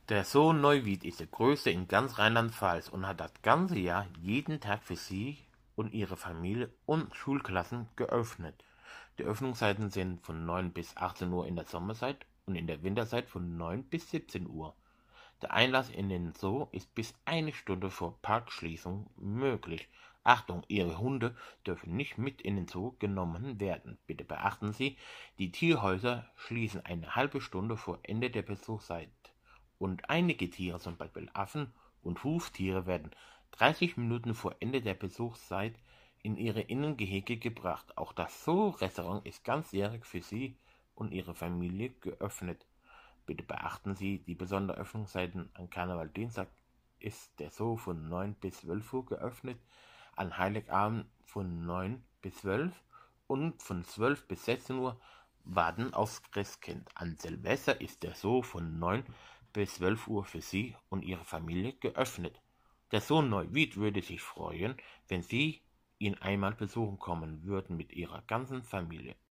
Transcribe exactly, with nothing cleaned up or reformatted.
Der Zoo Neuwied ist der größte in ganz Rheinland-Pfalz und hat das ganze Jahr jeden Tag für Sie und Ihre Familie und Schulklassen geöffnet. Die Öffnungszeiten sind von neun bis achtzehn Uhr in der Sommerzeit und in der Winterzeit von neun bis siebzehn Uhr. Der Einlass in den Zoo ist bis eine Stunde vor Parkschließung möglich. Achtung, Ihre Hunde dürfen nicht mit in den Zoo genommen werden. Bitte beachten Sie, die Tierhäuser schließen eine halbe Stunde vor Ende der Besuchszeit. Und einige Tiere, zum Beispiel Affen und Huftiere, werden dreißig Minuten vor Ende der Besuchszeit in ihre Innengehege gebracht. Auch das Zoo-Restaurant ist ganzjährig für Sie und Ihre Familie geöffnet. Bitte beachten Sie die besonderen Öffnungszeiten. An Karnevaldienstag ist der Zoo von neun bis zwölf Uhr geöffnet, an Heiligabend von neun bis zwölf und von zwölf bis sechzehn Uhr warten aufs Christkind. An Silvester ist der Zoo von neun bis zwölf Uhr für Sie und Ihre Familie geöffnet. Der Zoo Neuwied würde sich freuen, wenn Sie ihn einmal besuchen kommen würden mit Ihrer ganzen Familie.